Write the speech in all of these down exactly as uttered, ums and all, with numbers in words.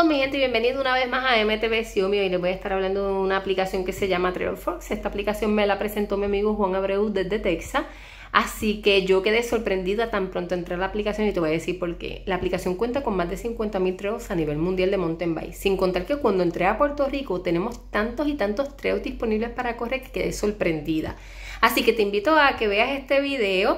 todos mi gente y bienvenido una vez más a M T V Xiaomi. Hoy les voy a estar hablando de una aplicación que se llama TrailFox. Esta aplicación me la presentó mi amigo Juan Abreu desde Texas. Así que yo quedé sorprendida tan pronto entré a la aplicación y te voy a decir por qué. La aplicación cuenta con más de cincuenta mil trails a nivel mundial de mountain bike. Sin contar que cuando entré a Puerto Rico tenemos tantos y tantos trails disponibles para correr que quedé sorprendida. Así que te invito a que veas este video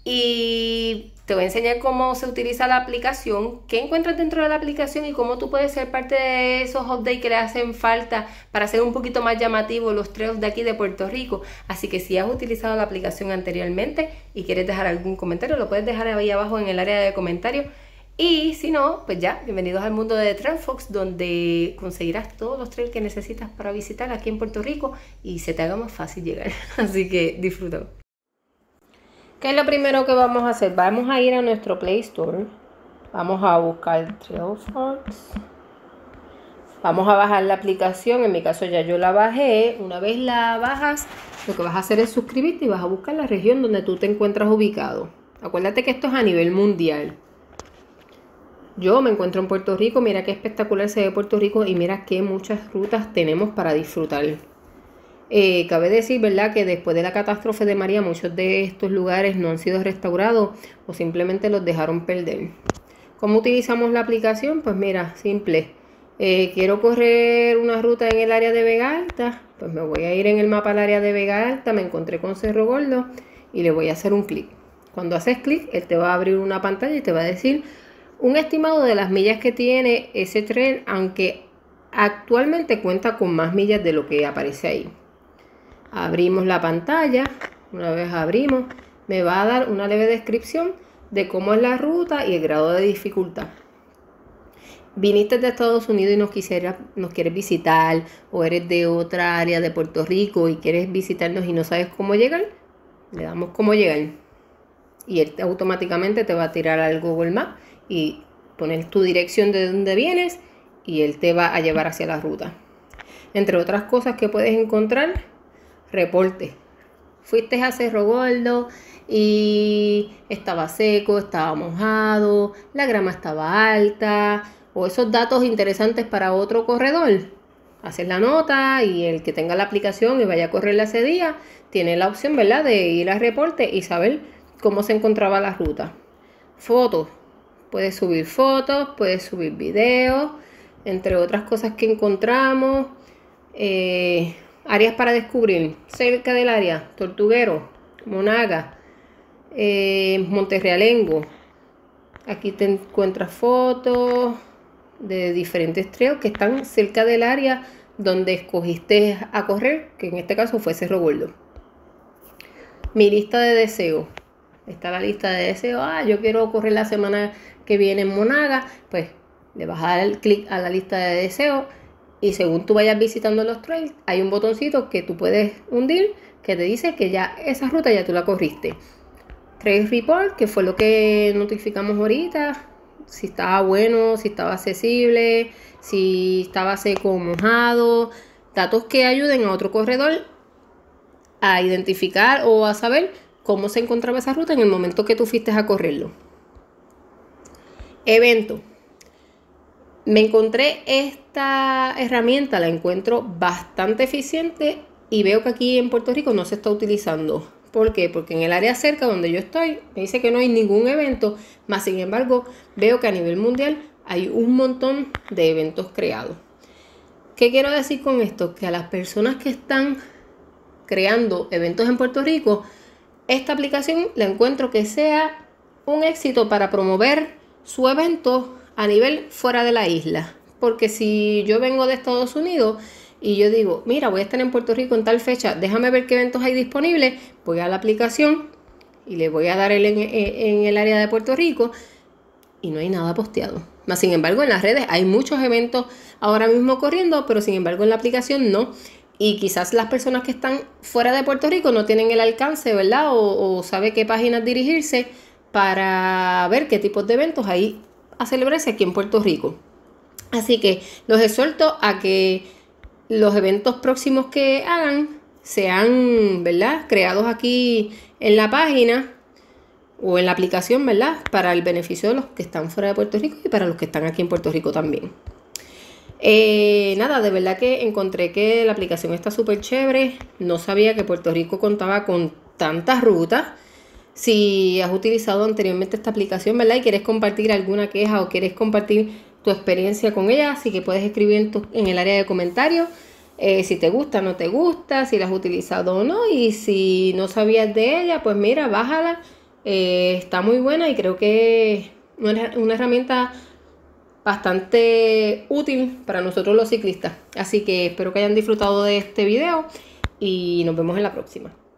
y te voy a enseñar cómo se utiliza la aplicación, qué encuentras dentro de la aplicación y cómo tú puedes ser parte de esos updates que le hacen falta para hacer un poquito más llamativo los trails de aquí de Puerto Rico. Así que si has utilizado la aplicación anteriormente y quieres dejar algún comentario, lo puedes dejar ahí abajo en el área de comentarios. Y si no, pues ya, bienvenidos al mundo de TrailFox, donde conseguirás todos los trails que necesitas para visitar aquí en Puerto Rico y se te haga más fácil llegar. Así que disfruta. ¿Qué es lo primero que vamos a hacer? Vamos a ir a nuestro Play Store. Vamos a buscar TrailFox. Vamos a bajar la aplicación. En mi caso ya yo la bajé. Una vez la bajas, lo que vas a hacer es suscribirte y vas a buscar la región donde tú te encuentras ubicado. Acuérdate que esto es a nivel mundial. Yo me encuentro en Puerto Rico. Mira qué espectacular se ve Puerto Rico y mira qué muchas rutas tenemos para disfrutar. Eh, cabe decir, ¿verdad?, que después de la catástrofe de María muchos de estos lugares no han sido restaurados o simplemente los dejaron perder. ¿Cómo utilizamos la aplicación? Pues mira, simple. Eh, quiero correr una ruta en el área de Vega Alta, pues me voy a ir en el mapa al área de Vega Alta, me encontré con Cerro Gordo y le voy a hacer un clic. Cuando haces clic, él te va a abrir una pantalla y te va a decir un estimado de las millas que tiene ese tren, aunque actualmente cuenta con más millas de lo que aparece ahí. Abrimos la pantalla, una vez abrimos, me va a dar una leve descripción de cómo es la ruta y el grado de dificultad. Viniste de Estados Unidos y nos, quisiera, nos quieres visitar, o eres de otra área de Puerto Rico y quieres visitarnos y no sabes cómo llegar, le damos cómo llegar. Y él automáticamente te va a tirar al Google Maps y poner tu dirección de donde vienes y él te va a llevar hacia la ruta. Entre otras cosas que puedes encontrar, reporte. Fuiste a Cerro Gordo y estaba seco, estaba mojado, la grama estaba alta, o esos datos interesantes para otro corredor. Haces la nota y el que tenga la aplicación y vaya a correrla ese día tiene la opción, ¿verdad?, de ir al reporte y saber cómo se encontraba la ruta. Fotos. Puedes subir fotos, puedes subir videos, entre otras cosas que encontramos. Eh, Áreas para descubrir cerca del área: Tortuguero, Monaga, eh, Monterrealengo. Aquí te encuentras fotos de diferentes trails que están cerca del área donde escogiste a correr, que en este caso fue Cerro Gordo. Mi lista de deseos. Está la lista de deseos. Ah, yo quiero correr la semana que viene en Monaga. Pues le vas a dar clic a la lista de deseos. Y según tú vayas visitando los trails, hay un botoncito que tú puedes hundir que te dice que ya esa ruta ya tú la corriste. Trail Report, que fue lo que notificamos ahorita. Si estaba bueno, si estaba accesible, si estaba seco o mojado. Datos que ayuden a otro corredor a identificar o a saber cómo se encontraba esa ruta en el momento que tú fuiste a correrlo. Evento. Me encontré esta herramienta, la encuentro bastante eficiente y veo que aquí en Puerto Rico no se está utilizando. ¿Por qué? Porque en el área cerca donde yo estoy me dice que no hay ningún evento, más sin embargo veo que a nivel mundial hay un montón de eventos creados. ¿Qué quiero decir con esto? Que a las personas que están creando eventos en Puerto Rico, esta aplicación la encuentro que sea un éxito para promover su evento a nivel fuera de la isla. Porque si yo vengo de Estados Unidos y yo digo, mira, voy a estar en Puerto Rico en tal fecha, déjame ver qué eventos hay disponibles, voy a la aplicación y le voy a dar el en, en el área de Puerto Rico y no hay nada posteado. Más sin embargo, en las redes hay muchos eventos ahora mismo corriendo, pero sin embargo en la aplicación no. Y quizás las personas que están fuera de Puerto Rico no tienen el alcance, ¿verdad? O, o sabe qué páginas dirigirse para ver qué tipos de eventos hay a celebrarse aquí en Puerto Rico. Así que los exhorto a que los eventos próximos que hagan sean, ¿verdad?, creados aquí en la página o en la aplicación, ¿verdad?, para el beneficio de los que están fuera de Puerto Rico y para los que están aquí en Puerto Rico también. Eh, nada, de verdad que encontré que la aplicación está súper chévere. No sabía que Puerto Rico contaba con tantas rutas. Si has utilizado anteriormente esta aplicación, ¿verdad? Y quieres compartir alguna queja o quieres compartir tu experiencia con ella, así que puedes escribir en, tu, en el área de comentarios eh, si te gusta, no te gusta, si la has utilizado o no. Y si no sabías de ella, pues mira, bájala. Eh, está muy buena y creo que es una, una herramienta bastante útil para nosotros los ciclistas. Así que espero que hayan disfrutado de este video y nos vemos en la próxima.